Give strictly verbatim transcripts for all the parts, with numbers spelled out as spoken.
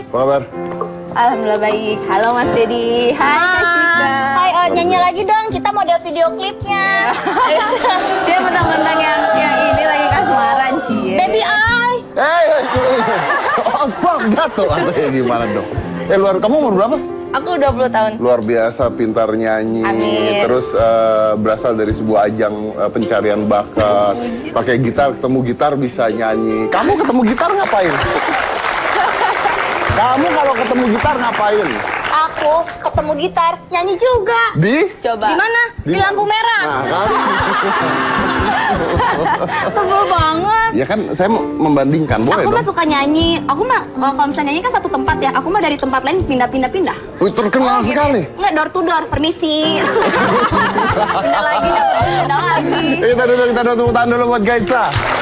Apa kabar? Alhamdulillah baik. Halo Mas Dedi. Hai Kak Cika. Hai, oh, nyanyi lagi dong. Kita model video klipnya. Dia mentang-mentang yang yang ini lagi kasmaran, Cie. Baby I. Eh, apa gato atau ya gimana dong? Eh luar, kamu umur berapa? Aku dua puluh tahun. Luar biasa, pintar nyanyi. Amin. Terus uh, berasal dari sebuah ajang uh, pencarian bakat. Pakai gitar, ketemu gitar bisa nyanyi. Kamu ketemu gitar ngapain? Kamu kalau ketemu gitar ngapain? Aku ketemu gitar, nyanyi juga. Di? Coba. Di mana? Di, Di lampu merah. Nah, kan? Sebel banget. Ya kan saya membandingkan, boleh Aku dong? mah suka nyanyi. Aku mah uh, kalau misalnya nyanyi kan satu tempat ya. Aku mah dari tempat lain pindah-pindah-pindah. Wih, terkenal gitu. sekali. Enggak, door to door. Permisi. Pindah lagi, pindah lagi. Kita dulu, kita dulu, tepuk tangan dulu buat Gaitsa.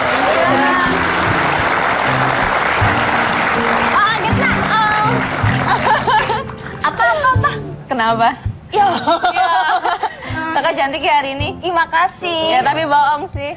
Ah, Gaitsa. Oh. Apa, apa, apa? Kenapa? Ya. Kakak cantik ya hari ini. Ih, makasih. Ya tapi bohong sih.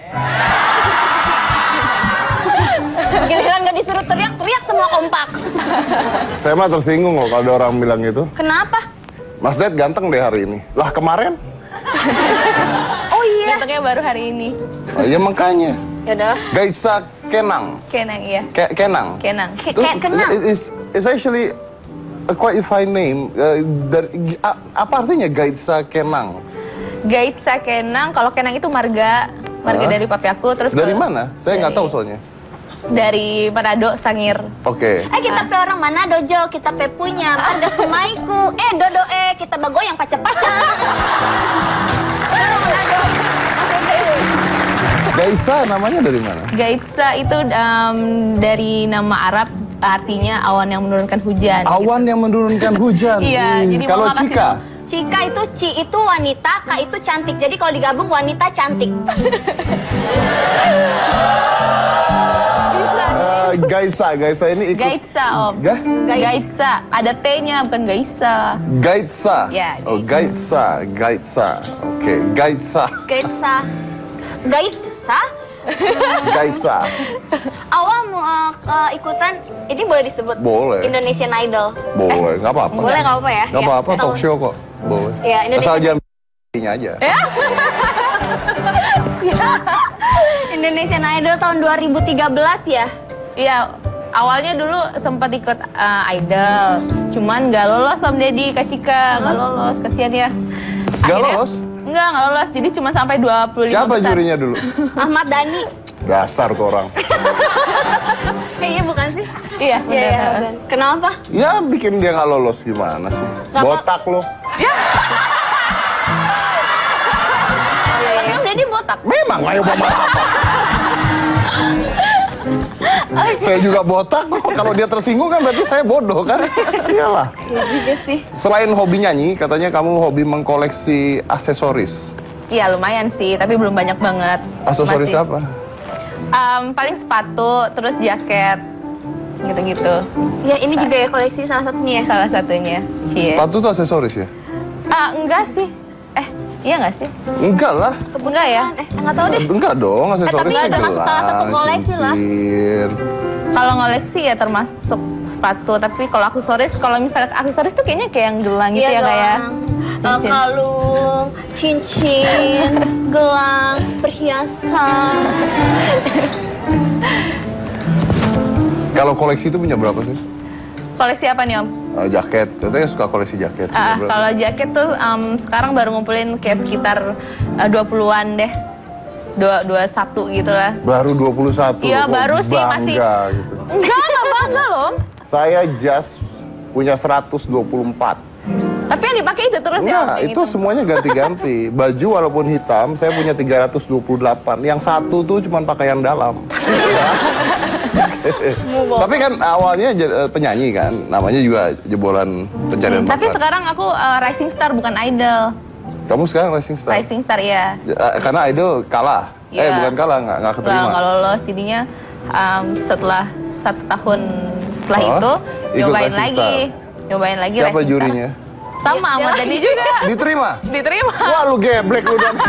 Giliran gak disuruh teriak-teriak semua kompak. Saya mah tersinggung loh kalau ada orang bilang gitu. Kenapa? Mas Ded ganteng deh hari ini. Lah kemarin? Oh iya. Gantengnya baru hari ini. Oh, iya makanya. Ya udah. Gaitsa Kenang. Kenang iya. Ke Kenang. Kenang. Ke- kayak kenal. It is, it's actually a quite fine name. Uh, dari, a- apa artinya Gaitsa Kenang? Gaitsa Kenang. Kalau Kenang itu marga. Marga Hah? dari papi aku. Terus Dari ke- mana? Saya nggak dari- tahu soalnya. Dari Manado, Sangir. Oke. Eh kita pe orang mana dojo, kita pe punya marga semaiku. Eh dodo eh kita bago yang paca-paca. Gaitsa namanya dari mana? Gaitsa itu um, dari nama Arab, artinya awan yang menurunkan hujan. Awan yang menurunkan hujan. Iya, Hmm, jadi kalau mama kasih Cika? Cika itu ci itu wanita, ka itu cantik. Jadi kalau digabung wanita cantik. Uh, Gaitsa, Gaitsa ini ikut. Gaitsa, Om. Gah? Gaitsa. Ada T-nya, bukan Gaitsa. Gaitsa. Ya, Oh, Gaitsa, Gaitsa. Oke, Gaitsa. Gaitsa. Gaitsa? Gaitsa. Awal mau uh, uh, ikutan, ini boleh disebut? Boleh. Indonesian Idol. Boleh, nggak apa-apa. Boleh nggak apa-apa ya? Nggak Ya, apa-apa, atau- talk show kok. Boleh. Ya, Indonesia. Asal jangan nya aja. Indonesian Idol tahun dua ribu tiga belas ya? Iya, awalnya dulu sempat ikut uh, Idol. Cuman nggak lolos Om Deddy, Kak Cika. Nggak lolos, kasihan ya. Nggak Akhirnya- lolos? Nggak, nggak lolos. Jadi cuma sampai dua puluh lima Siapa besar. jurinya dulu? Ahmad Dhani. Dasar tuh orang. Eh iya bukan sih? Iya, Iya, benar. iya, benar. Kenapa? Ya bikin dia nggak lolos gimana sih? Nggak Botak lo. Tapi Om Deddy botak. Memang ayo bawa apa? Saya juga botak kok. Kalau dia tersinggung kan berarti saya bodoh kan? Iyalah. Iya juga sih. Selain hobi nyanyi, katanya kamu hobi mengkoleksi aksesoris. Iya, lumayan sih, tapi belum banyak banget. Aksesoris Masih. apa? Um, paling sepatu, terus jaket, gitu-gitu. Ya ini juga ya koleksi salah satunya ya? Salah satunya. Cie. Sepatu tuh aksesoris ya? Ah, enggak sih. Eh, iya enggak sih? Enggak lah. Enggak ya? Eh enggak tahu deh. Enggak dong, aksesoris tapi sih termasuk salah satu gelang, koleksi lah. cincin. Kalau ngoleksi ya termasuk sepatu, tapi kalau aksesoris, kalau misalnya aksesoris tuh kayaknya kayak yang gelang gitu ya, kayak Uh, kalung, cincin, gelang, perhiasan. Kalau koleksi itu punya berapa sih? koleksi apa nih Om? Uh, jaket, katanya suka koleksi jaket. Punya Ah, berapa? kalau jaket tuh um, sekarang baru ngumpulin kayak sekitar uh, dua puluhan deh. Dua, dua satu gitu lah. Baru dua puluh satu. Iya, kok baru sih, bangga masih- gitu. Enggak, enggak bangga loh Om. Saya just punya seratus dua puluh empat. Tapi yang dipakai itu terus ya Om? Enggak, kayak itu gitu. semuanya ganti-ganti. Baju walaupun hitam, saya punya tiga ratus dua puluh delapan. Yang satu tuh cuma pakaian dalam. Tapi kan awalnya je- eh, penyanyi kan, namanya juga jebolan pencarian Hmm, Tapi bakat. sekarang aku uh, rising star bukan idol. Kamu sekarang Rising Star? Rising star ya. Eh, Karena idol kalah. Eh Iya. bukan kalah, nggak nggak Nggak, keterima. nggak lolos, jadinya um, setelah satu tahun setelah Oh, itu ikut nyobain Rising lagi, nyobain lagi. Siapa Rising Star. jurinya? Sama Ahmad Dhani juga. Diterima? Diterima. Wah lu geblek lu dan.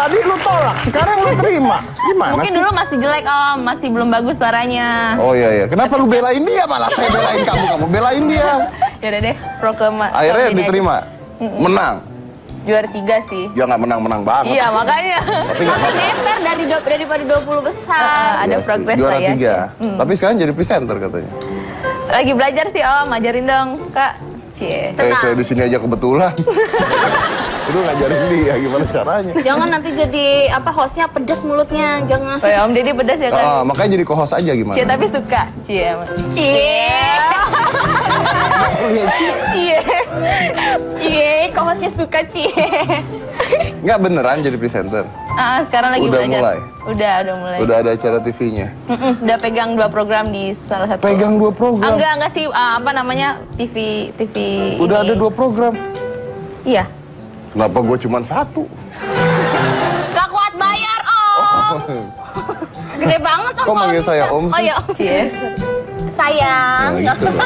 Tadi lu tolak, sekarang lu terima. Gimana Mungkin sih? dulu masih jelek om, masih belum bagus suaranya. Oh iya iya. Kenapa lu belain dia malah saya belain kamu, kamu belain dia. Yaudah deh, proklama. Akhirnya diterima. Menang. Juara tiga sih. Ya nggak menang-menang banget. Iya makanya. Tapi nggak Tapi geser dari do- daripada dua puluh besar. ada Iya sih, progres juara lah ya. tiga. Hmm. Tapi sekarang jadi presenter katanya. Lagi belajar sih om, ajarin dong kak. Cie. Eh saya di sini aja kebetulan. Itu ngajarin dia gimana caranya. Jangan nanti jadi apa hostnya pedes mulutnya, jangan. Oh ya om Deddy pedas ya kan? Ah, makanya jadi co-host aja gimana? Cie tapi suka. Cie. Cie. Cie. Cie, kok hostnya suka cie. Nggak beneran jadi presenter. Ah, sekarang lagi Udah belajar. mulai? Udah, udah mulai. Udah ada acara T V-nya. Mm-mm, udah pegang dua program di salah satu. Pegang dua program. Ah, enggak, enggak sih. Ah, apa namanya? T V, T V. Udah ini. ada dua program. Iya. Kenapa gue cuma satu? Gak kuat bayar om. Gede banget om. Kok manggil kalau saya bisa. om Oh sih? ya om. Cie. Sayang. Nah, gitu loh.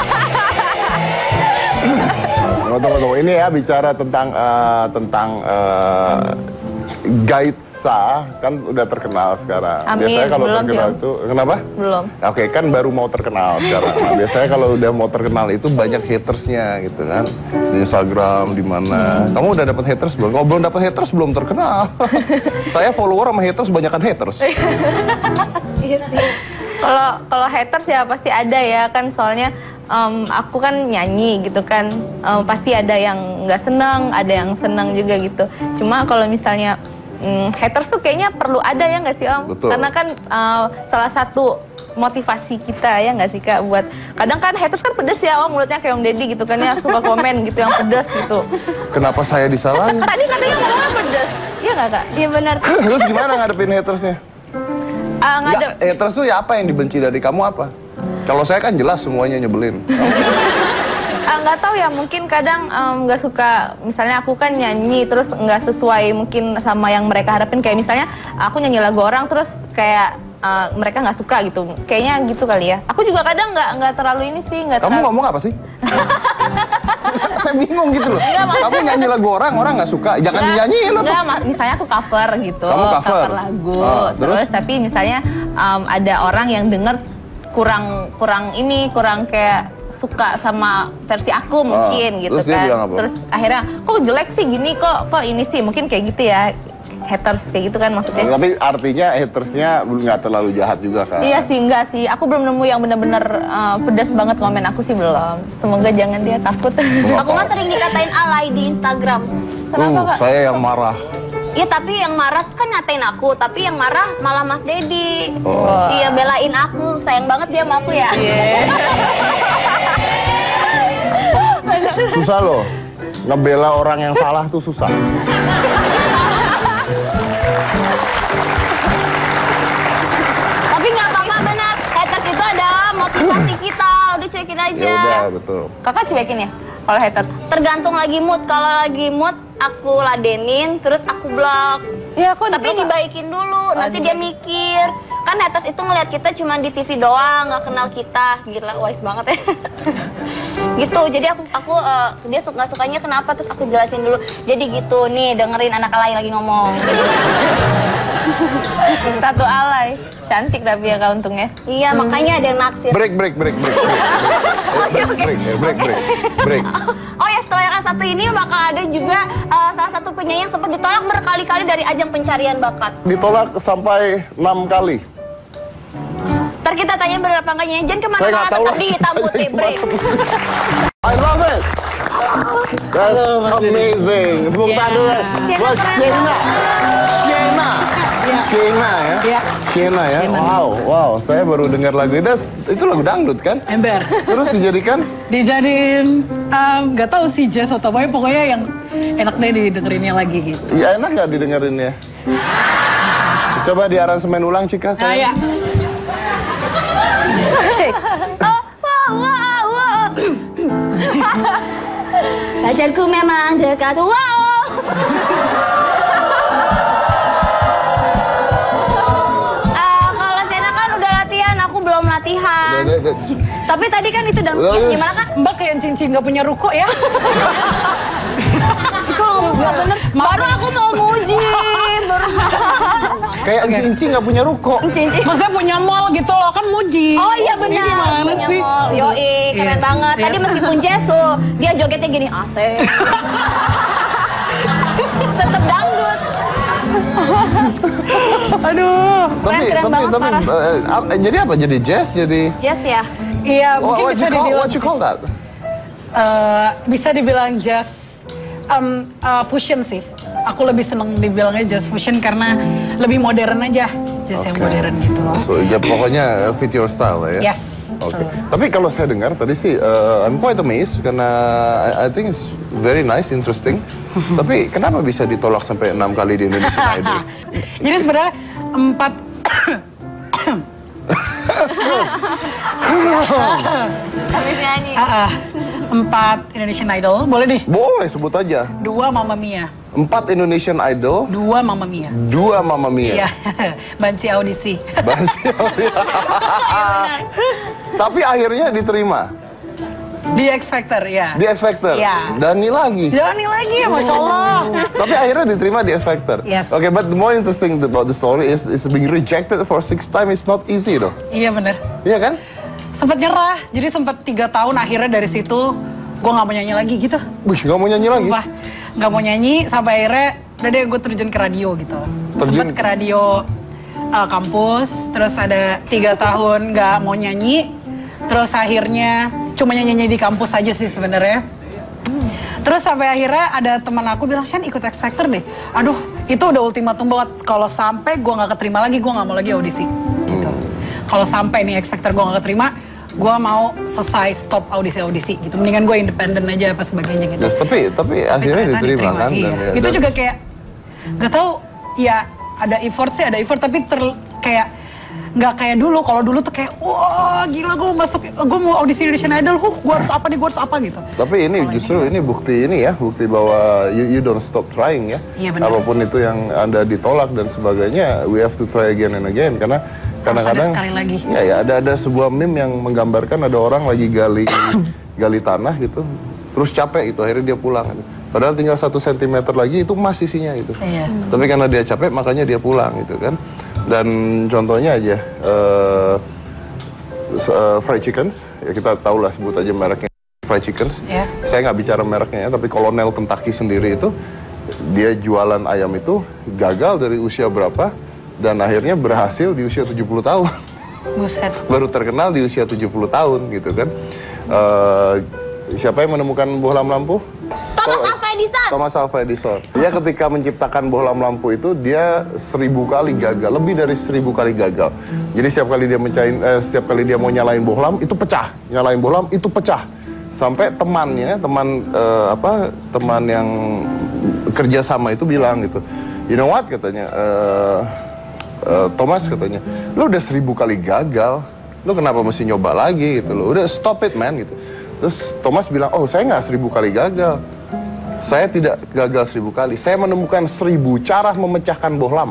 Tunggu, tunggu, tunggu. Ini ya bicara tentang eh, tentang eh, Gaitsa kan udah terkenal sekarang. Amin, Biasanya kalau belum, terkenal belum. itu kenapa? Belum. Oke, kan baru mau terkenal sekarang. Nah, biasanya kalau udah mau terkenal itu banyak hatersnya gitu kan. Di Instagram, di mana. Kamu udah dapet haters belum? Kalau belum dapet haters belum terkenal. Saya follower sama haters banyakan haters. Iya sih. Kalau kalau haters ya pasti ada ya kan, soalnya em, aku kan nyanyi gitu kan, em, pasti ada yang nggak senang, ada yang senang juga gitu. Cuma kalau misalnya em, haters tuh kayaknya perlu ada ya nggak sih om? Betul. Karena kan em, salah satu motivasi kita ya nggak sih kak, buat kadang kan haters kan pedes ya om, mulutnya kayak om Deddy gitu kan ya, suka komen gitu yang pedes gitu. Kenapa saya disalahin? Tadi katanya ngomongnya pedes, iya nggak kak? Iya benar. Terus gimana ngadepin hatersnya? Ah, nggak ada. Nggak, haters tuh ya apa yang dibenci dari kamu apa? Kalau saya kan jelas semuanya nyebelin. Ah, nggak tahu ya, mungkin kadang em, nggak suka, misalnya aku kan nyanyi terus nggak sesuai mungkin sama yang mereka harapin, kayak misalnya aku nyanyi lagu orang terus kayak eh, mereka nggak suka gitu, kayaknya gitu kali ya. Aku juga kadang nggak nggak terlalu ini sih, nggak Kamu terlalu. ngomong apa sih? Saya bingung gitu loh. Nggak, maksudnya- Kamu nyanyi lagu orang, orang nggak suka. Jangan Nggak, dinyanyiin loh. nggak, ma- misalnya aku cover gitu, Kamu cover? lagu, Ah, terus? terus? tapi misalnya em, ada orang yang denger kurang kurang ini, kurang kayak suka sama versi aku mungkin gitu terus dia kan. bilang apa? Terus akhirnya kok jelek sih gini, kok kok ini sih, mungkin kayak gitu ya, haters kayak gitu kan maksudnya. Tapi artinya hatersnya nggak terlalu jahat juga kan? Iya sih, enggak sih. Aku belum nemu yang bener-bener uh, pedas banget komen aku sih, belum. Semoga jangan dia takut. Aku mah sering dikatain alay di Instagram. Kenapa Uh, kak? saya yang marah. Iya tapi yang marah kan ngatain aku, tapi yang marah malah Mas Deddy. Oh. Iya belain aku, sayang banget dia sama aku ya. Susah loh. Ngebela orang yang salah tuh susah. Tapi nggak apa-apa benar, haters itu ada motivasi kita, udah cuekin aja. Ya udah, betul. Kakak cuekin ya kalau haters? Tergantung lagi mood, kalau lagi mood aku ladenin, terus aku blok. Iya, aku Tapi dibaikin dulu, nanti dia dibaikin. mikir. Kan haters itu ngeliat kita cuma di T V doang, nggak kenal kita. Gila, wise banget ya. Gitu, jadi aku aku eh, dia suka sukanya kenapa, terus aku jelasin dulu. Jadi gitu, nih dengerin anak alay lagi ngomong. Satu alay. Cantik tapi ya kak untungnya. Iya, makanya ada yang naksir. Break, break, break, break. break. Break, break, break, break, break. Oh ya, setelah yang satu ini bakal ada juga eh, salah satu penyanyi yang sempat ditolak berkali-kali dari ajang pencarian bakat. Ditolak sampai enam kali. Ntar kita tanya berapa enggaknya. Jangan Saya kemana-mana, nggak tahu tetap lah. di hitam putih break. I love it. That's amazing. Tepuk tangan dulu. Sienna Buat keren. Sienna. Sienna. Sienna ya. Iya. Sienna ya. Wow, wow. Saya baru dengar lagu itu. Itu lagu dangdut kan? Ember. Terus dijadikan Dijadiin, em, nggak tahu sih jazz atau apa, pokoknya yang enak deh didengerinnya lagi gitu. ya enak nggak didengerin ya? Coba di aransemen ulang Cika Nah saya. ya, Oh, wow, wow, wow. Pacarku memang dekat, wow. Ah, kalau Sienna kan udah latihan, aku belum latihan. Udah, udah, udah. Tapi tadi kan itu dan Udah, udah. gimana kak? Mbak kayak cincin nggak punya ruko ya. Itu nggak bener. Baru aku mau muji, Kayak Inci-Inci nggak punya ruko. Cinci. Maksudnya punya mall gitu loh, kan Muji. Oh iya benar. Ini gimana Punya sih? mall. Yoi, keren Iya. banget. Tadi Iya. meskipun Jesu, dia jogetnya gini asik. Tetep dangdut. Aduh. Tapi keren tapi banget, tapi parah. eh, eh, jadi apa? Jadi jazz jadi. Jess ya. Iya, What, mungkin what bisa you call dibilang what you call that? eh, bisa dibilang jazz um, uh, fusion sih. Aku lebih seneng dibilangnya jazz fusion karena lebih modern aja, jazz yang Oke. modern gitu loh. So ya pokoknya fit your style lah ya. Yes. Oke. betul. Tapi kalau saya dengar tadi sih, uh, I'm quite amazed karena I, I think it's very nice, interesting. Tapi kenapa bisa ditolak sampai enam kali di Indonesian Idol? Jadi sebenarnya empat Habis nyanyi. ah, ah, empat Indonesian Idol, boleh nih. Boleh sebut aja. Dua Mamma Mia, Empat Indonesian Idol, dua Mamma Mia. dua Mamma Mia. Iya, banci audisi. Bansi. Tapi akhirnya diterima Di X Factor, ya. di X Factor. Iya. Dani lagi. Jalani lagi ya, Masya Allah. Tapi akhirnya diterima di X Factor. Yes. Okay, but the more interesting about the story is is being rejected for six time is not easy though. Iya bener. Iya kan? Sempet nyerah, jadi sempet tiga tahun akhirnya dari situ gue nggak mau nyanyi lagi gitu. Wih, nggak mau nyanyi lagi. Sumpah, nggak mau nyanyi sampai akhirnya udah deh gue terjun ke radio gitu. Terjun- Sempet ke radio uh, kampus, terus ada tiga tahun nggak mau nyanyi, terus akhirnya cuma nyanyi di kampus aja sih sebenarnya. Terus sampai akhirnya ada teman aku bilang, Shan ikut X Factor deh. Aduh, itu udah ultimatum banget. Kalau sampai gue nggak keterima lagi, gue nggak mau lagi audisi. Gitu. Kalau sampai nih X Factor gue nggak keterima, gue mau selesai stop audisi-audisi gitu. Mendingan gue independen aja apa sebagainya gitu. Yes, tapi tapi Tapi akhirnya ternyata diterima, kan. iya. Dan, ya, Itu dan- juga kayak nggak tahu ya ada effort sih ada effort tapi ter, kayak nggak kayak dulu. Kalau dulu tuh kayak wah gila gue masuk gue mau audisi Indonesian Idol, huh gue harus apa nih gue harus apa gitu. Tapi ini justru ini bukti ini ya, bukti bahwa you, you don't stop trying ya. Iya, benar. Apapun itu yang Anda ditolak dan sebagainya, we have to try again and again karena kadang-kadang ada sekali lagi. Ya ya ada ada sebuah meme yang menggambarkan ada orang lagi gali gali tanah gitu, terus capek gitu, akhirnya dia pulang. Gitu. Padahal tinggal satu sentimeter lagi itu emas isinya gitu. Iya. Tapi karena dia capek makanya dia pulang gitu kan. Dan contohnya aja uh, fried chickens, ya kita tahu lah sebut aja mereknya fried chickens. Iya. Saya nggak bicara mereknya ya, tapi Kolonel Kentucky sendiri itu dia jualan ayam itu gagal dari usia berapa dan akhirnya berhasil di usia tujuh puluh tahun. Buset. Baru terkenal di usia tujuh puluh tahun gitu kan. Uh, siapa yang menemukan bohlam lampu? Thomas Alva Edison. Thomas Alva Edison. Dia ketika menciptakan bohlam lampu itu dia seribu kali gagal, lebih dari seribu kali gagal. Jadi setiap kali dia mencain, eh, setiap kali dia mau nyalain bohlam itu pecah, nyalain bohlam itu pecah. Sampai temannya, teman eh, apa, teman yang kerja sama itu bilang gitu, you know what katanya, eh, eh, Thomas katanya, lu udah seribu kali gagal, lu kenapa mesti nyoba lagi gitu lo, udah stop it man gitu. Terus Thomas bilang, oh saya nggak seribu kali gagal. Saya tidak gagal seribu kali. Saya menemukan seribu cara memecahkan bohlam.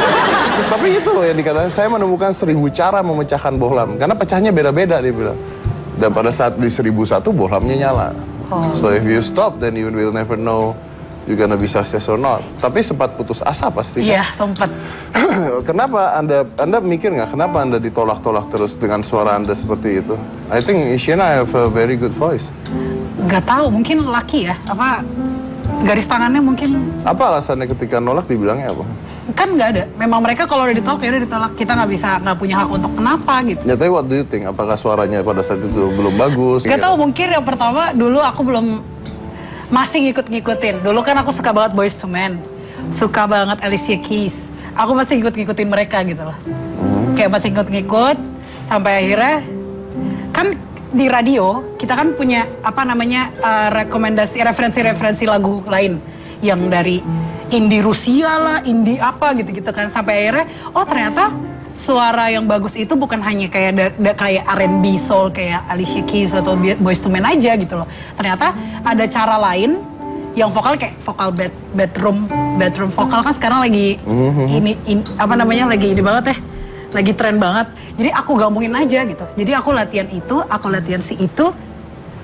Tapi itu loh yang dikatakan, saya menemukan seribu cara memecahkan bohlam. Karena pecahnya beda-beda dia bilang. Dan pada saat di seribu satu bohlamnya nyala. Oh. So if you stop, then you will never know you're gonna be success or not. Tapi sempat putus asa pasti. Iya sempet. Kenapa Anda Anda mikir nggak kenapa Anda ditolak-tolak terus dengan suara Anda seperti itu? I think Isyana have a very good voice. Nggak tahu mungkin laki ya apa garis tangannya mungkin Apa alasannya ketika nolak dibilangnya apa? kan nggak ada. Memang mereka kalau udah ditolak ya udah ditolak. Kita nggak bisa nggak punya hak untuk kenapa gitu. Nyatanya what do you think? Apakah suaranya pada saat itu belum bagus? Gak tau mungkin yang pertama dulu aku belum masih ngikut-ngikutin. Dulu kan aku suka banget Boyz two Men, suka banget Alicia Keys. Aku masih ngikut-ngikutin mereka gitu loh. Hmm. Kayak masih ngikut-ngikut sampai akhirnya kan di radio kita kan punya apa namanya uh, rekomendasi referensi-referensi lagu lain yang dari indie Rusia lah, indie apa gitu-gitu kan sampai akhirnya oh ternyata suara yang bagus itu bukan hanya kayak da, da, kayak R and B soul kayak Alicia Keys atau Boyz two Men aja gitu loh. Ternyata ada cara lain yang vokal kayak vokal bed, bedroom bedroom vokal kan sekarang lagi ini in, apa namanya lagi ini banget ya. Lagi tren banget. Jadi aku gabungin aja gitu. Jadi aku latihan itu, aku latihan si itu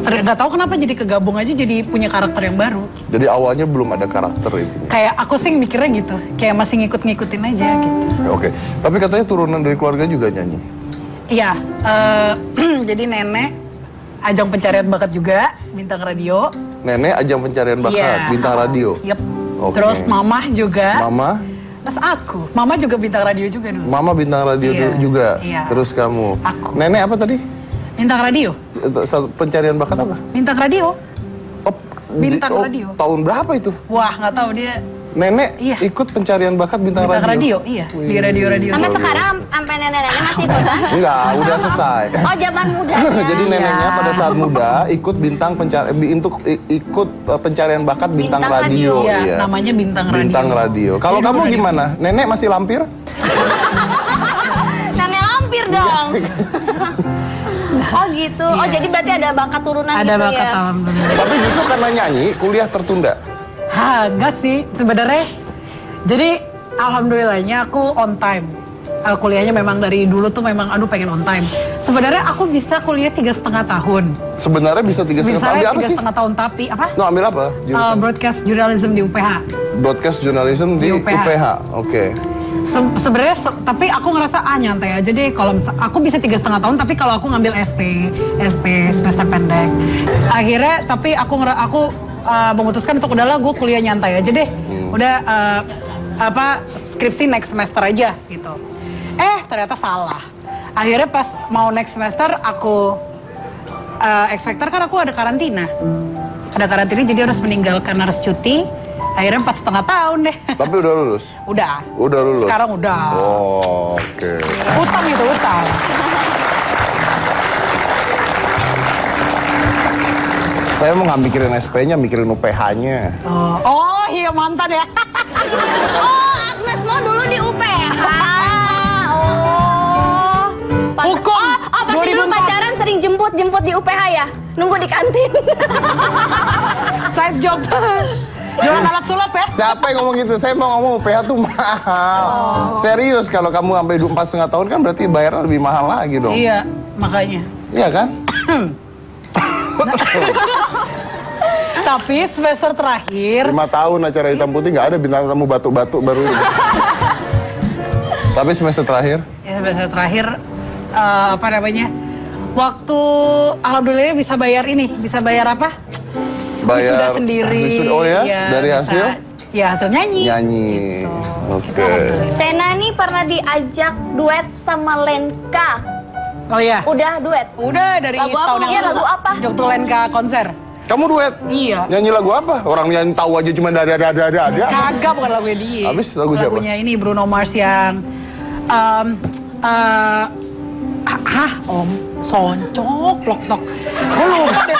nggak tahu kenapa jadi kegabung aja jadi punya karakter yang baru. Jadi awalnya belum ada karakter itu. Kayak aku sih mikirnya gitu, kayak masih ngikut-ngikutin aja gitu. Oke, tapi katanya turunan dari keluarga juga nyanyi. Iya, uh, jadi nenek ajang pencarian bakat juga, bintang radio. Nenek ajang pencarian bakat, Iya. bintang radio. Yep. Oke. Terus mamah juga. Mama, Terus aku, mama juga bintang radio juga dulu. mama bintang radio Iya. juga. Iya. Terus kamu. Aku. Nenek apa tadi? Bintang radio, Satu pencarian bakat apa? bintang radio. Oh, Bintang di- oh, radio. Tahun berapa itu? Wah, nggak tahu dia Nenek Iya. ikut pencarian bakat bintang, bintang radio, iya di radio-radio. Sampai Luar sekarang sampai nenek-nenek masih ikutan. Enggak, udah selesai. Oh zaman muda. Jadi neneknya Iya. pada saat muda ikut bintang pencarian untuk ikut uh, pencarian bakat bintang, Bintang radio. radio. Iya, namanya bintang radio. Bintang radio. Kalau Jadi kamu dulu radio. gimana? Nenek masih lampir? Nenek lampir dong. Oh gitu. Oh Iya. jadi berarti ada bakat turunan Ada gitu bakat ya. alhamdulillah. Tapi justru karena nyanyi, kuliah tertunda. Ha, enggak sih sebenarnya. Jadi alhamdulillahnya aku on time. Uh, kuliahnya memang dari dulu tuh memang aduh pengen on time. Sebenarnya aku bisa kuliah tiga setengah tahun. Sebenarnya bisa tiga setengah tahun. Misalnya Ambil apa tiga sih? setengah tahun tapi apa? No, ambil apa? Uh, Jurusan? broadcast journalism di U P H. Broadcast journalism di, di U U P P H. H. Oke. Se- Sebenarnya, se- tapi aku ngerasa ah nyantai aja deh. Kalau misal- aku bisa tiga setengah tahun, tapi kalau aku ngambil S P, S P semester pendek. Akhirnya, tapi aku ngera- aku uh, memutuskan untuk udahlah gue kuliah nyantai aja deh. Udah uh, apa skripsi next semester aja gitu. Eh ternyata salah. Akhirnya pas mau next semester aku uh, X Factor kan aku ada karantina. Ada karantina jadi harus meninggalkan, harus cuti. Akhirnya empat setengah tahun deh. Tapi udah lulus? Udah. Udah lulus? Sekarang udah. Oh, oke. Utang itu, utang. Saya mau nggak mikirin S P-nya, mikirin U P H-nya. Oh, oh iya mantan ya. Oh Agnes mau dulu di U P H. Oh. Pat- Hukum. Oh, oh berarti dua ribu dulu empat. pacaran sering jemput-jemput di U P H ya? Nunggu di kantin. Side job. Jualan alat sulap ya. Siapa yang ngomong gitu? Saya mau ngomong U P H tuh mahal. Serius, kalau kamu sampai empat setengah tahun kan berarti bayarnya lebih mahal lagi dong. Iya, makanya. Iya kan? Tapi semester terakhir, Lima tahun acara hitam putih nggak ada bintang tamu batuk-batuk baru ini. Tapi semester terakhir, ya semester terakhir eh, apa namanya? Waktu alhamdulillah bisa bayar ini, bisa bayar apa? bayar Wisuda sendiri. wisuda- oh ya, Iya, dari bisa. hasil Ya hasil nyanyi. nyanyi. Oke. Sena nih pernah diajak duet sama Lenka. Oh iya. Udah duet? Udah dari Lagu setahun apa? yang Iya, lalu. lagu apa? Waktu Lenka konser. Kamu duet? Iya. Nyanyi lagu apa? Orang yang tahu aja cuma dada dada dada ada. Kagak, bukan lagunya dia. Habis lagu siapa? Lagunya ini Bruno Mars yang um, uh, hah om soncok lok tok. Gue lupa deh.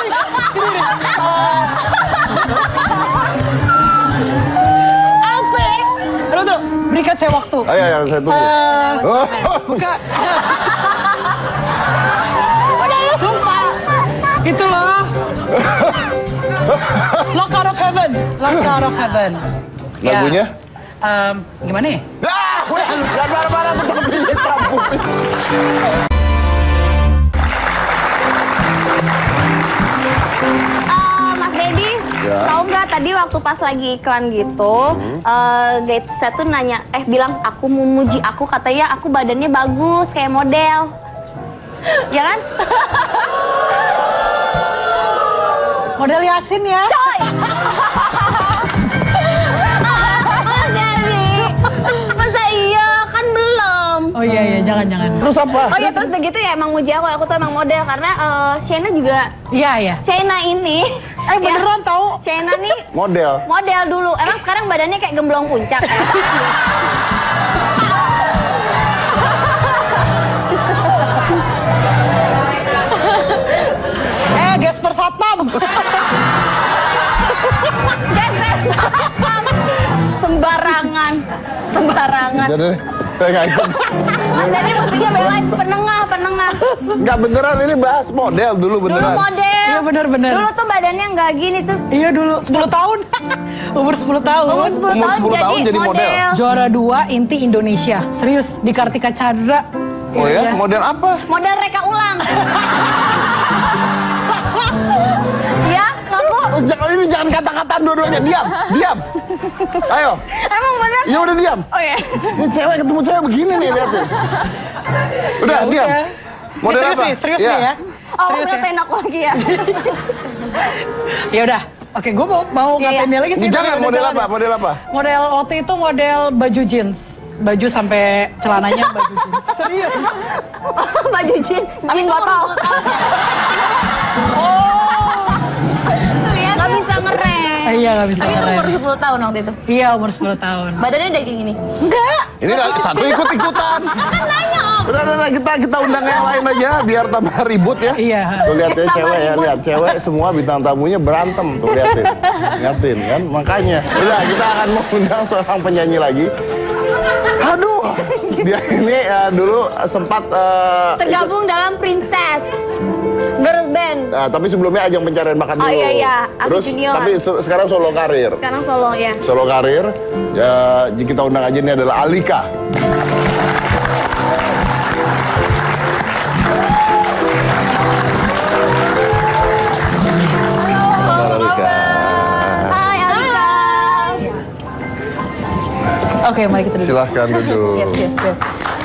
Apa? Aduh tuh, berikan saya waktu. Ayo, ayo, saya tunggu. Eh, Oh. buka. Udah lupa. Itu loh. Lock Out of Heaven. Lock Out of Heaven. Ya. Lagunya? Em, gimana ya? Ah, udah, jangan marah-marah aku udah pilih tamu. Eh, Mas Dedi, Ya. tahu nggak tadi waktu pas lagi iklan gitu, eh Gates saya tuh nanya, eh bilang aku mau muji aku, katanya aku badannya bagus kayak model, ya kan? Model Yasin ya? Coy! Mas Dedi, masa iya kan belum? Oh iya iya jangan jangan. Terus apa? Oh iya terus begitu ya emang muji aku, aku tuh emang model karena eh Shena juga, Iya iya. Shena ini, Eh beneran tahu? Shena nih Model. model dulu, emang sekarang badannya kayak gemblong puncak. Eh Gesper Satpam. Geser satpam. Sembarangan, sembarangan. Udah deh, saya nggak ikut. Mas Dedi mestinya belain penengah, penengah. Nggak beneran ini bahas model dulu Dulu beneran. model. Iya, bener-bener. Dulu tuh badannya nggak gini terus Iya dulu sepuluh tahun. Umur sepuluh tahun. umur sepuluh Umur tahun, sepuluh jadi, tahun jadi model. model. Juara dua Inti Indonesia. Serius di Kartika Chandra. Oh ya, Iya. model apa? Model reka ulang. jangan ini jangan kata-kataan dua-duanya. Diam, diam. Ayo. Emang bener? Ya udah diam. Oh ya. Ini cewek ketemu cewek begini nih lihatin. Udah Ya diam. udah. Model serius apa? nih, serius Iya. nih ya. Oh, Serius ya? ngatain aku lagi ya. Ya udah. Oke, gue mau mau Iya, ngatain iya. dia lagi sih. Jangan tapi udah model jalan apa? ya. Model apa? Model waktu itu model baju jeans. Baju sampai celananya baju jeans. Serius. Baju jeans, tapi Itu nggak tahu. umur sepuluh tahun ya? Lihat nggak bisa ngerem. Eh, iya gak bisa. Tapi itu keren. umur sepuluh tahun waktu itu. Iya umur sepuluh tahun. Badannya udah kayak gini. Enggak. Ini lagi satu ikut-ikutan. Kan nanya om. Udah, udah, udah, kita kita undang yang lain aja biar tambah ribut ya. Iya. Tuh lihat ya Tambah cewek ya, ribut. lihat cewek semua bintang tamunya berantem tuh liatin. Liatin kan, makanya. Udah, kita akan mengundang seorang penyanyi lagi. Aduh, dia ini uh, dulu sempat uh, Tergabung dalam Princess Girl Band. Uh, tapi sebelumnya ajang pencarian bakat Oh, dulu. iya, iya. Aku Terus junior. tapi se- sekarang solo karir. Sekarang solo ya. Solo karir. Ya, jadi kita undang aja ini adalah Alika. Alika. Hai Alika. Oke, mari kita duduk. Silahkan duduk. Yes, yes, yes.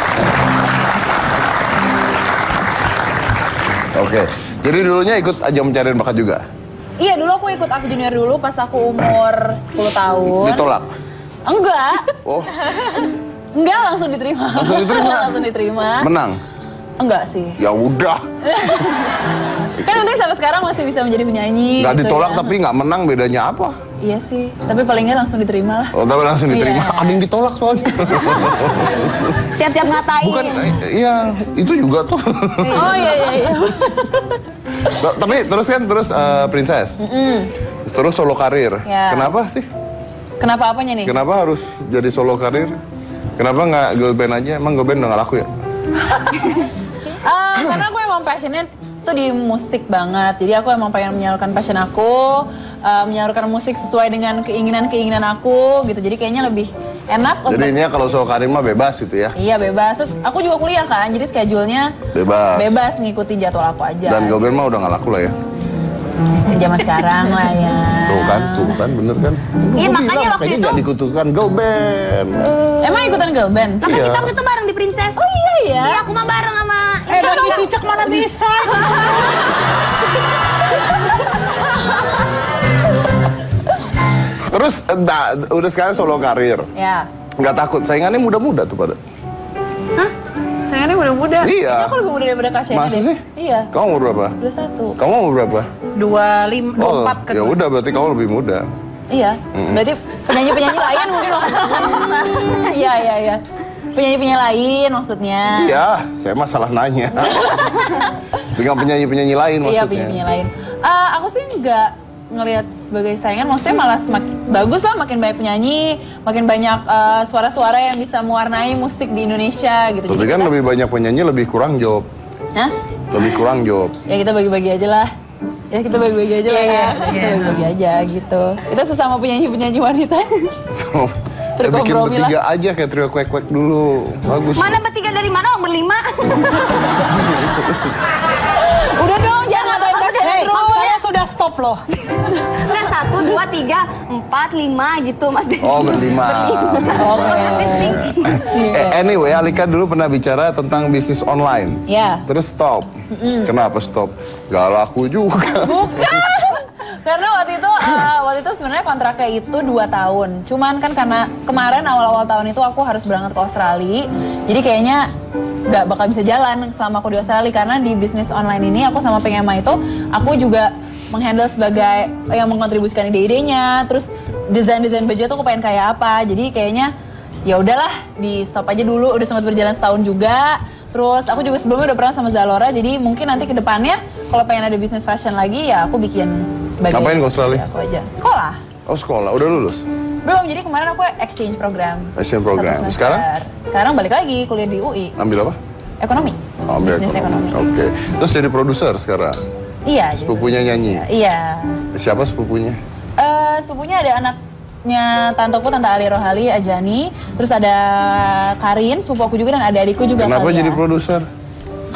Oke. Jadi dulunya ikut ajang pencarian bakat juga. Iya, dulu aku ikut Aku Junior dulu pas aku umur sepuluh tahun. Ditolak. Enggak. Oh, Enggak, langsung diterima. Langsung diterima? langsung diterima. menang. Enggak sih. Ya udah. Kan penting sampai sekarang masih bisa menjadi penyanyi. Nggak gitu ditolak ya. tapi nggak menang, bedanya apa? Iya sih, tapi paling nggak langsung diterima lah. Oh, tapi langsung diterima. Iya. Ada yang ditolak soalnya. Siap-siap ngatain. Bukan, eh, iya, itu juga tuh. Oh iya iya iya. T- Tapi terus kan terus eh, Princess. Terus solo karir. Ya. Kenapa sih? Kenapa apanya nih? Kenapa harus jadi solo karir? Kenapa nggak girl band aja? Emang girl band udah nggak laku ya? Ah, karena aku emang passionnya tuh di musik banget. Jadi aku emang pengen menyalurkan passion aku, eh, menyalurkan musik sesuai dengan keinginan-keinginan aku gitu. Jadi kayaknya lebih enak untuk Jadi ini kalau solo karir mah bebas gitu ya? iya bebas. Terus aku juga kuliah kan, jadi schedule-nya Bebas. bebas mengikuti jadwal aku aja. Dan girl band mah udah nggak laku lah ya? Zaman sekarang lah ya. Tuh kan, tuh kan, bener kan? Iya, Gua makanya bilang, waktu makanya itu- nggak dikutukan girl band. Emang ikutan girl band? Lah kan Iya. kita waktu itu bareng di Princess. Oh iya ya. Iya, aku mah bareng sama. Eh dari cicak mana bisa? Terus, nah, udah sekarang solo karir. Ya. Nggak takut, saingannya muda-muda tuh pada. Hah? Sayangnya muda-muda. Iya. Kayaknya aku lebih muda daripada Kak Shani Masa deh. sih? Iya. Kamu umur berapa? dua puluh satu. Kamu umur berapa? Dua lima, dua Oh, empat kan. ya udah berarti kamu lebih muda. Iya. Berarti penyanyi-penyanyi lain mungkin maksudnya. Iya, iya, iya. Penyanyi-penyanyi lain maksudnya. Iya, saya mah salah nanya. Dengan penyanyi-penyanyi lain maksudnya. Iya, penyanyi-penyanyi lain. Ah, aku sih nggak ngelihat sebagai saingan, maksudnya malah semakin bagus lah, makin banyak penyanyi, makin banyak eh, suara-suara yang bisa mewarnai musik di Indonesia gitu. Tapi Jadi kan kita- lebih banyak penyanyi lebih kurang job. Hah? Lebih kurang job. Ya kita bagi-bagi aja lah. Ya kita bagi-bagi aja lah ya. Kita Iya. bagi-bagi aja gitu. Kita sesama penyanyi-penyanyi wanita. So, ya bikin Berkompromi lah. bertiga aja kayak trio kuek-kuek dulu. Bagus. Mana bertiga dari mana? Om berlima. Udah dong, jangan ngatain Kak Shani Hei, terus. saya sudah stop loh. Enggak, satu, dua, tiga, empat, lima gitu Mas Dedi. Oh, berlima. Oke. Eh, anyway, Alika dulu pernah bicara tentang bisnis online. Ya. Terus stop. Kenapa stop? Gak laku juga. Bukan. Karena waktu itu eh, waktu itu sebenarnya kontraknya itu dua tahun. Cuman kan karena kemarin awal-awal tahun itu aku harus berangkat ke Australia. Jadi kayaknya nggak bakal bisa jalan selama aku di Australia karena di bisnis online ini aku sama Pengema itu aku juga menghandle sebagai yang mengkontribusikan ide-idenya, terus desain-desain baju itu aku pengen kayak apa. Jadi kayaknya ya udahlah di stop aja dulu. Udah sempat berjalan setahun juga. Terus aku juga sebelumnya udah pernah sama Zalora, jadi mungkin nanti ke depannya kalau pengen ada bisnis fashion lagi ya aku bikin sebagai Ngapain ke Australia? ya, aku aja. Sekolah. Oh, sekolah. Udah lulus? Belum, jadi kemarin aku exchange program. Exchange program. Satu semester. Sekarang? Sekarang balik lagi kuliah di U I. Ambil apa? Ekonomi. Oh, ambil Bisnis ekonomi. Oke. Terus jadi produser sekarang? Iya. juga. Sepupunya nyanyi? Iya. Siapa sepupunya? Eh, sepupunya ada anaknya tanteku, Tante Ali Rohali, Ajani. Terus ada Karin, sepupu aku juga, dan ada adikku juga. Kenapa kali jadi ya. produser?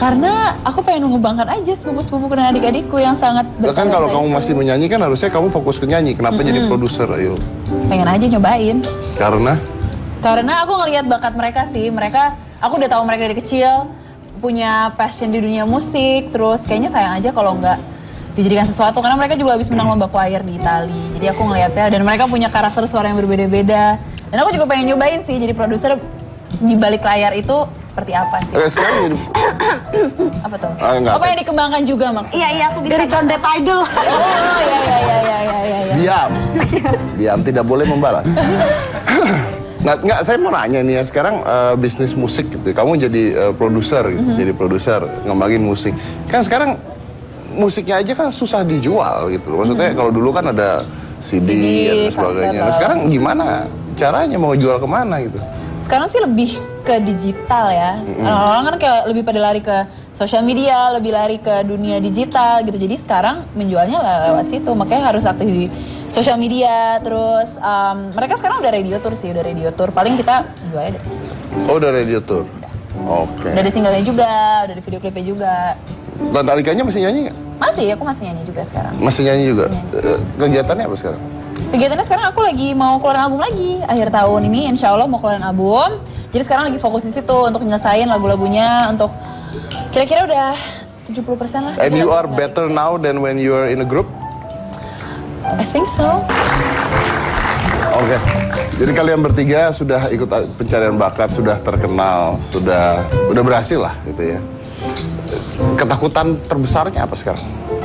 Karena aku pengen mengembangkan aja sepupu-sepupu dan adik-adikku yang sangat Ya kan kalau bertalenta kamu itu. masih menyanyi kan harusnya kamu fokus ke nyanyi. Kenapa jadi produser, ayo? Pengen aja nyobain. Karena Karena aku ngelihat bakat mereka sih. Mereka, aku udah tahu mereka dari kecil punya passion di dunia musik. Terus kayaknya sayang aja kalau nggak dijadikan sesuatu. Karena mereka juga habis menang lomba choir di Itali. Jadi aku ngelihatnya dan mereka punya karakter suara yang berbeda-beda. Dan aku juga pengen nyobain sih jadi produser di balik layar itu seperti apa sih? eh, sekarang jadi Apa tuh? Ah, enggak. Apa yang dikembangkan juga maksudnya? Iya, iya aku bisa. Dari Condet Idol. Oh iya iya iya iya iya iya. Ya. diam, diam tidak boleh membalas. Nah, nggak, saya mau nanya nih ya, sekarang eh, bisnis musik gitu, kamu jadi eh, produser gitu, jadi produser, ngembangin musik. Kan sekarang musiknya aja kan susah dijual gitu loh. Maksudnya kalau dulu kan ada C D, C D, dan sebagainya. kaset, Nah, sekarang gimana caranya mau jual kemana gitu? Sekarang sih lebih ke digital ya. Orang-orang kan kayak lebih pada lari ke sosial media, lebih lari ke dunia digital gitu. Jadi sekarang menjualnya le- lewat situ. Makanya harus aktif di sosial media. Terus um, mereka sekarang udah radio tour sih, udah radio tour. Paling kita jualnya dari situ. Oh, udah radio tour? Oke. Udah ada singlenya juga, udah ada video klipnya juga. Dan Alikanya masih nyanyi nggak? Masih, aku masih nyanyi juga sekarang. Masih nyanyi juga? Eh, Kegiatannya apa sekarang? Kegiatannya sekarang aku lagi mau keluarin album lagi. Akhir tahun ini insya Allah mau keluarin album. Jadi sekarang lagi fokus di situ untuk nyelesain lagu-lagunya. Untuk kira-kira udah tujuh puluh persen lah. And you are Lagu-lagu better now than when you are in a group? I think so. Oke, jadi kalian bertiga sudah ikut pencarian bakat, sudah terkenal, sudah udah berhasil lah gitu ya. Ketakutan terbesarnya apa sekarang?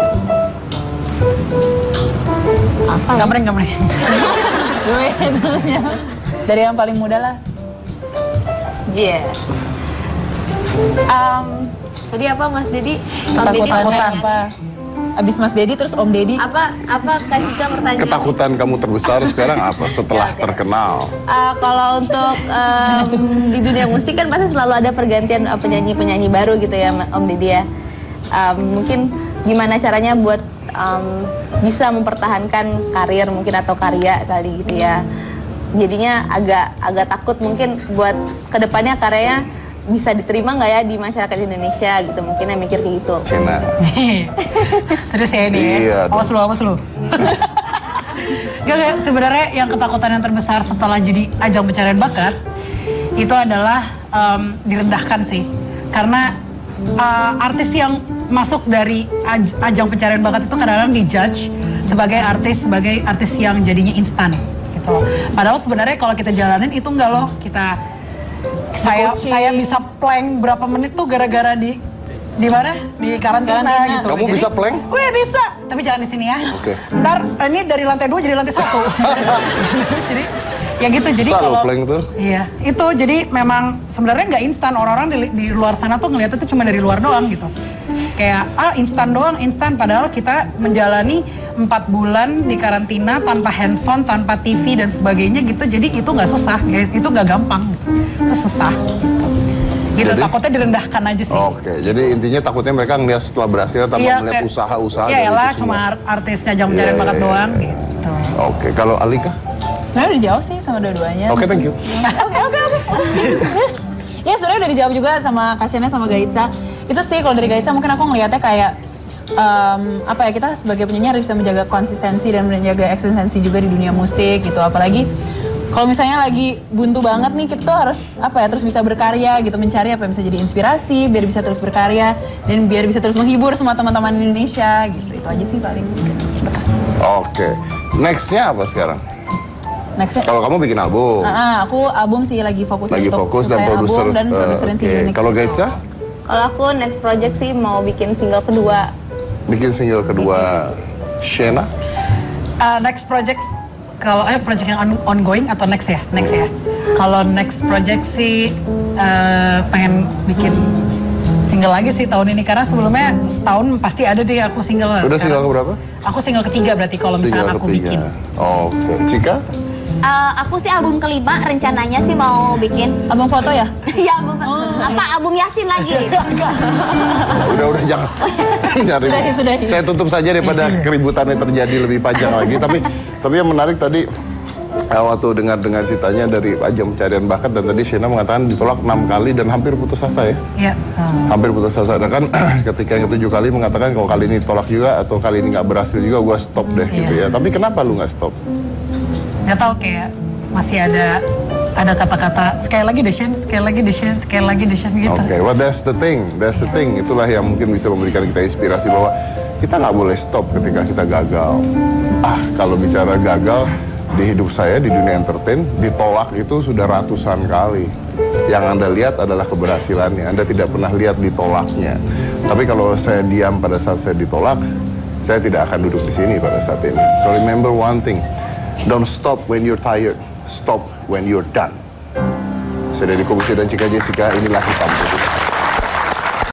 Apa? Gambreng, gambreng. Gue dulunya. Dari yang paling muda lah. Yeah. Um, tadi apa Mas Dedi? Om Dedi Ketakutan pertanyaannya. apa? Abis Mas Dedi terus Om Dedi. Apa apa kasih contoh pertanyaan? Ketakutan kamu terbesar sekarang apa setelah terkenal? Uh, kalau untuk um, di dunia musik kan pasti selalu ada pergantian uh, penyanyi-penyanyi baru gitu ya Om Didi ya. Um, mungkin gimana caranya buat um, bisa mempertahankan karir mungkin atau karya kali gitu ya. Jadinya agak agak takut mungkin buat kedepannya karyanya bisa diterima nggak ya di masyarakat Indonesia gitu, mungkin yang mikir kayak gitu. Cina. Serius ya ini ya? Iya, Awas lu, awas lu. Gak, gak, sebenarnya yang ketakutan yang terbesar setelah jadi ajang pencarian bakat itu adalah em, direndahkan sih. Karena uh, artis yang masuk dari aj- ajang pencarian bakat itu kadang-kadang dijudge sebagai artis, sebagai artis yang jadinya instan gitu loh. Padahal sebenarnya kalau kita jalanin itu enggak loh, kita saya coaching. saya bisa plank berapa menit tuh gara-gara di di mana? Di karantina, Karantina. gitu. Kamu bisa plank? Wih bisa, tapi jangan di sini ya. Oke. Ntar ini dari lantai dua jadi lantai satu. Jadi ya gitu. Jadi Susah loh kalau plank tuh. iya itu jadi memang sebenarnya nggak instan, orang-orang di, di luar sana tuh ngeliatnya tuh cuma dari luar doang gitu. Kayak ah instan doang, instan. Padahal kita menjalani empat bulan di karantina tanpa handphone, tanpa T V dan sebagainya gitu. Jadi itu nggak susah, ya, itu nggak gampang. Itu susah. Gitu, Jadi? takutnya direndahkan aja sih. Oke, jadi intinya takutnya mereka ngeliat setelah berhasil tanpa Iya, melihat kayak- usaha-usaha Iya dari lah, itu cuma semua. art- artisnya jam pencarian Iya, bakat iya, doang iya. gitu. Oke, kalau Alika? Sebenarnya udah dijawab sih sama dua-duanya. Oke, thank you. Oke oke oke. Ya sebenarnya udah dijawab juga sama Kasiana sama Gaitsa. Itu sih kalau dari Gaitsa mungkin aku ngelihatnya kayak em, apa ya, kita sebagai penyanyi harus bisa menjaga konsistensi dan menjaga eksistensi juga di dunia musik gitu. Apalagi kalau misalnya lagi buntu banget nih, kita tuh harus apa ya, terus bisa berkarya gitu, mencari apa yang bisa jadi inspirasi biar bisa terus berkarya dan biar bisa terus menghibur semua teman-teman di Indonesia gitu. Itu aja sih paling. Oke, nextnya apa sekarang? Nextnya, Kalau kamu bikin album, ah, aku album sih lagi fokus lagi untuk fokus dan selesai produser. album dan eh, produserin si oke. Unix Kalau itu. Gaitsa, Kalau aku next project sih mau bikin single kedua. bikin single kedua. Shena, Uh, next project, kalau eh project yang on- ongoing atau next ya? Next ya. Kalau next project sih uh, pengen bikin single lagi sih tahun ini, karena sebelumnya setahun pasti ada deh aku single. udah sekarang. single keberapa? Aku single ketiga berarti kalau misalnya Single aku bikin. Oke, Cika? Eh, aku sih album kelima rencananya sih mau bikin. Album foto ya? Ya album apa album Yasin lagi. Udah, udah jangan. Jangan ribut. Sudahi, sudahi. Saya tutup saja daripada keributannya terjadi lebih panjang lagi. Tapi tapi yang menarik tadi uh, waktu dengar-dengar ceritanya dari ajang pencarian bakat dan tadi Shena mengatakan ditolak enam kali dan hampir putus asa ya. Iya. Hmm. Hampir putus asa. Dan kan ketika yang ketujuh kali mengatakan kalau kali ini ditolak juga atau kali ini nggak berhasil juga gue stop deh Iya. gitu ya. Tapi kenapa lu nggak stop? Nggak tahu kayak masih ada ada kata-kata sekali lagi Deshen, sekali lagi Deshen, sekali lagi Deshen gitu. Oke, okay, well that's the thing, that's the thing. Itulah yang mungkin bisa memberikan kita inspirasi bahwa kita nggak boleh stop ketika kita gagal. Ah, kalau bicara gagal di hidup saya di dunia entertain, ditolak itu sudah ratusan kali. Yang Anda lihat adalah keberhasilannya, Anda tidak pernah lihat ditolaknya. Tapi kalau saya diam pada saat saya ditolak, saya tidak akan duduk di sini pada saat ini. So remember one thing, don't stop when you're tired, stop when you're done. Saya dari Kobusi dan Cika Jessica, inilah Hitam Putih.